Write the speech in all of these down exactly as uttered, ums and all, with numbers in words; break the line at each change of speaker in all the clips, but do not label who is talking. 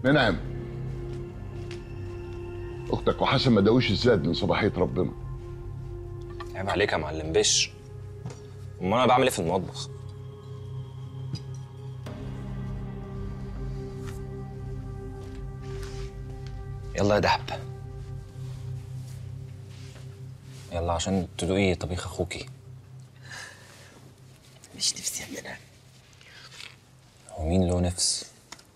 منعم، اختك وحسن ما داوش الزاد من صباحيه ربنا.
عيب عليك يا معلم بش. امال انا بعمل ايه في المطبخ؟ يلا يا دهب، يلا عشان تدوقي طبيخ اخوكي.
مش نفسي يا منعم.
هو مين له نفس؟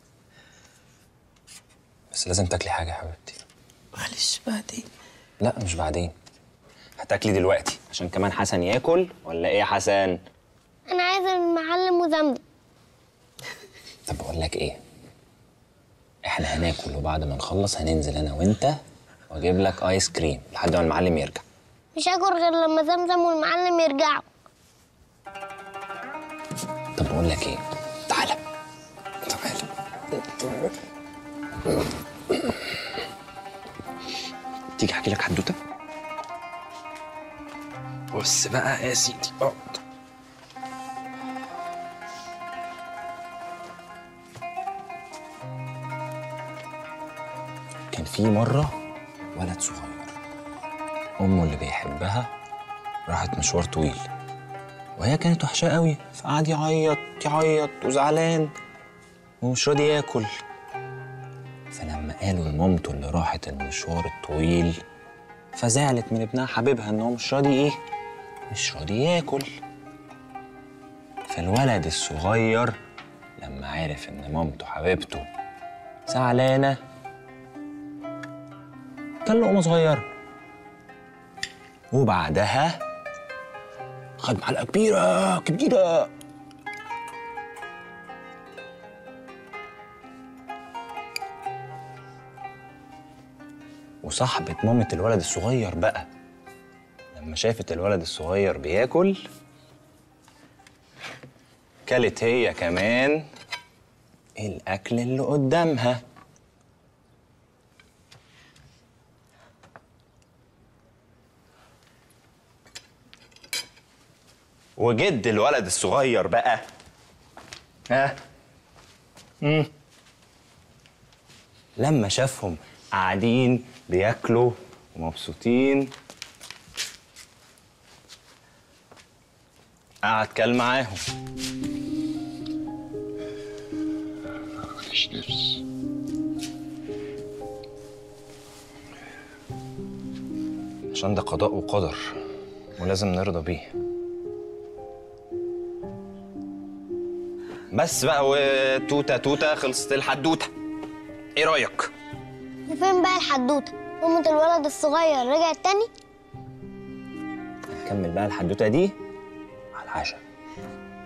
بس لازم تاكلي حاجه يا حبيبتي.
معلش بعدين.
لا مش بعدين، هتاكلي دلوقتي عشان كمان حسن ياكل. ولا ايه يا حسن؟
انا عايز المعلم وزمزم.
طب بقول لك ايه، احنا هناكل وبعد ما نخلص هننزل انا وانت واجيب لك ايس كريم لحد ما المعلم يرجع.
مش هاكل غير لما زمزم والمعلم يرجعوا.
طب بقول لك ايه، تعالى تعالى تيجي احكي لك حدوته.
بص بقى يا سيدي، اقعد.
كان في مرة ولد صغير أمه اللي بيحبها راحت مشوار طويل وهي كانت وحشاه قوي، فقعد يعيط يعيط وزعلان ومش راضي ياكل. فلما قالوا لمامته اللي راحت المشوار الطويل فزعلت من ابنها حبيبها ان هو مش راضي ايه؟ مش راضي ياكل. فالولد الصغير لما عرف ان مامته حبيبته زعلانه كان لقمه صغيره، وبعدها خد معلقه كبيره كبيره. وصاحبة مامة الولد الصغير بقى لما شافت الولد الصغير بياكل كلت هي كمان الأكل اللي قدامها. وجد الولد الصغير بقى ها امم لما شافهم قاعدين بياكلوا ومبسوطين قعد كل معاهم.
ماليش نفس.
عشان ده قضاء وقدر ولازم نرضى بيه. بس بقى وتوته توته خلصت الحدوته. ايه رايك؟
وفين بقى الحدوته؟ مامة الولد الصغير رجعت تاني؟
نكمل بقى الحدوته دي على العشاء.